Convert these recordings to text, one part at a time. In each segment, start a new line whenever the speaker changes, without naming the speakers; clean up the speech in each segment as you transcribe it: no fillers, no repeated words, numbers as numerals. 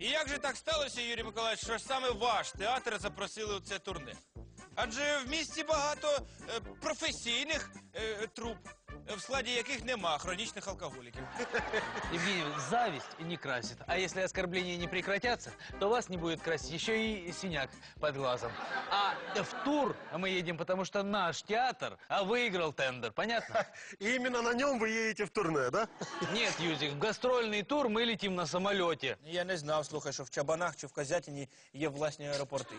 І як же так сталося, Юрій Миколаївич, що саме ваш театр запросили у це турне? Адже в місті багато професійних труп, в складі яких нема хронічних алкоголіків.
Евгений, зависть не красит. А если оскорбления не прекратятся, то вас не будет красить еще и синяк под глазом. А в тур мы едем, потому что наш театр выиграл тендер. Понятно?
И именно на нем вы едете в турне, да?
Нет, Юзик, в гастрольный тур мы летим на самолете.
Я не знав, слухай, що в Чабанах чи в Козятині є власні аеропорти.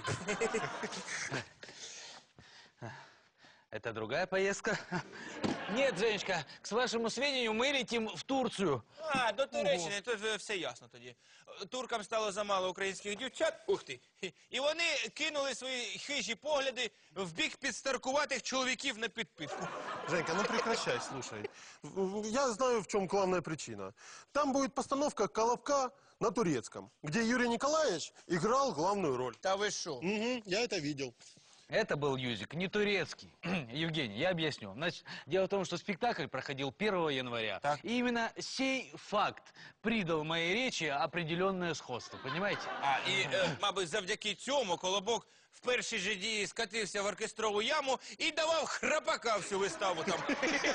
Это другая поездка? Нет, Женечка, к вашему сведению, мы летим в Турцию.
А, до Туреччини, тут все ясно тоді. Туркам стало замало українських дівчат, ух ти, і вони кинули свої хижі погляди в бік підстаркуватих чоловіків на підпитку.
Женька, ну прекращай, слушай. Я знаю, в чем главная причина. Там будет постановка «Колобка» на турецком, где Юрий Николаевич играл главную роль.
Та ви що?
Угу, я это видел.
Это был Юзик, не турецкий. Евгений, я объясню. Значит, дело в том, что спектакль проходил 1 января.
Так.
И именно сей факт придал моей речи определенное сходство, понимаете?
А, і, мабуть, завдяки цьому Колобок в першій же дії скатився в оркестрову яму і давав храпака всю виставу там.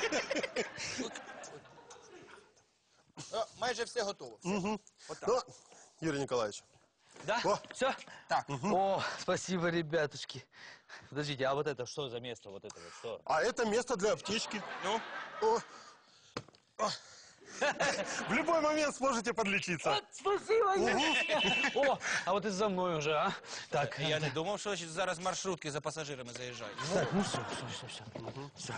Майже все готово. Все.
Угу.
Отак.
Ну, Юрий Николаевич.
Да?
О.
Все?
Так.
О, спасибо, ребятушки. Подождите, а вот это что за место? Вот это вот что?
А это место для аптечки.
Ну?
О. О. В любой момент сможете подлечиться.
Спасибо, О, а вот и за мной уже, а? Так,
Я не думав, що зараз маршрутки за пасажирами заїжджають.
Так, ну все. Все.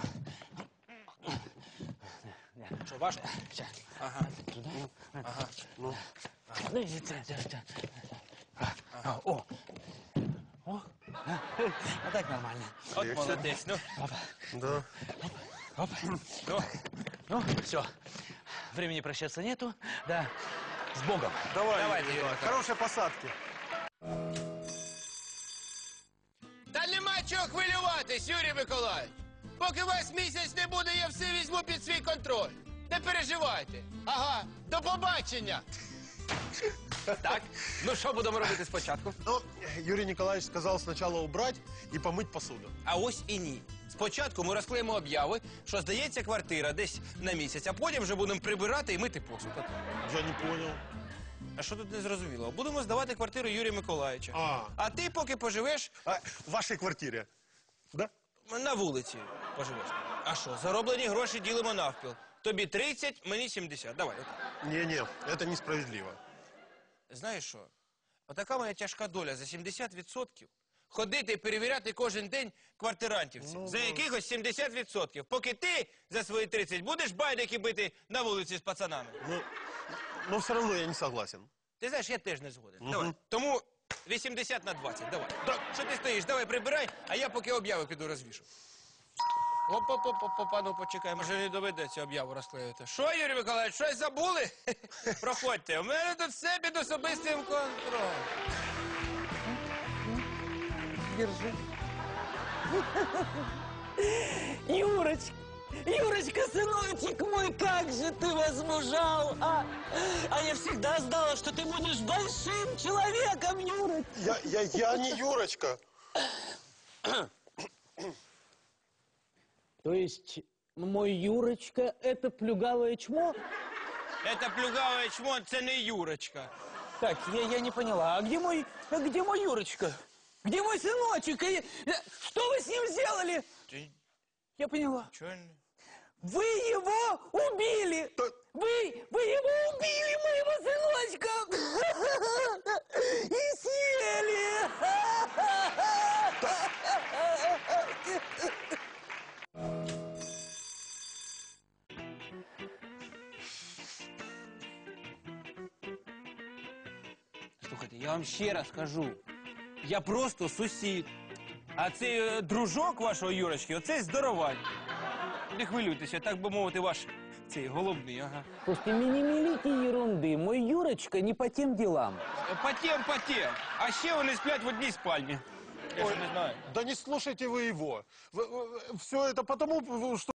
Що, важко? Ага.
Туда.
Ага.
Ну.
Ну, О. А так нормально.
От молодець, ну.
Да.
Оп. Ну, все. Времени прощаться нету. Да. С Богом.
Давай,
Давайте,
Юрий
Юрий
Николаевич. Хорошей посадки.
Та нема чого хвилюватись, Юрій Миколаївич. Поки вас місяць не буде, я все візьму під свій контроль. Не переживайте. Ага, до побачення. Так, ну що будемо робити спочатку?
Ну, Юрий Николаевич сказал сначала убрать и помыть посуду.
А ось і ні. Спочатку ми розклеїмо обяви, що здається квартира десь на місяць, а потім вже будемо прибирати і мити посуд.
Я не понял.
А що тут не зрозуміло? Будемо здавати квартиру Юрія Миколаївича. А ти поки поживеш
А, в вашей квартире? Да?
на вулиці. Поживеш. А що, зароблені гроші ділимо навпіл. Тобі 30, мені 70. Давай, отак.
Не-не, это несправедливо.
Знаєш що? Отака моя тяжка доля за 70%. Ходити і перевіряти кожен день квартирантівців. За якихось 70%. Поки ти за свої 30 будеш байдики бити на вулиці з пацанами.
Но все равно я не согласен.
Ти знаєш, я теж не згоден. Давай. Тому 80/20, давай. Що ти стоїш? Давай прибирай, а я поки об'яви піду розвішу. Оп, ну почекай, може не доведеться об'яву розклеювати. Що, Юрій Миколаївич, щось забули? Проходьте, у мене тут все під особистим контролем.
Держи. Юрочка, Юрочка, сыночек мой, как же ты возмужал, а? А я всегда знала, что ты будешь большим человеком, Юрочка.
Я не Юрочка.
То есть мой Юрочка — это плюгавое чмо?
Это плюгаве чмо, це не Юрочка.
Так, я не поняла, а где мой Юрочка? Где мой сыночек? Что вы с ним сделали?
Ти
Я поняла.
чого не?
Вы его убили! Вы его убили, моего сыночка! И съели!
Слухайте, я вам ще раз кажу. Я просто сусід. А цей дружок вашого Юрочки, оцей здоровань. Не хвилюйтеся, так би мовити, ваш цей головний, ага.
Слушайте, не мелите ерунды. Мой Юрочка не по тем делам.
Потім. А ще вони сплять в одній спальні. Я ж не знаю.
Да не слушайте вы его. Все это потому, что